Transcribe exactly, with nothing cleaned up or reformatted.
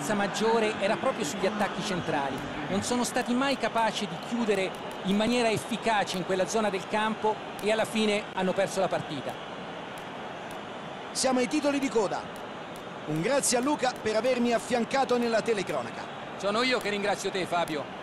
forza maggiore era proprio sugli attacchi centrali. Non sono stati mai capaci di chiudere in maniera efficace in quella zona del campo e alla fine hanno perso la partita. Siamo ai titoli di coda. Un grazie a Luca per avermi affiancato nella telecronaca. Sono io che ringrazio te, Fabio.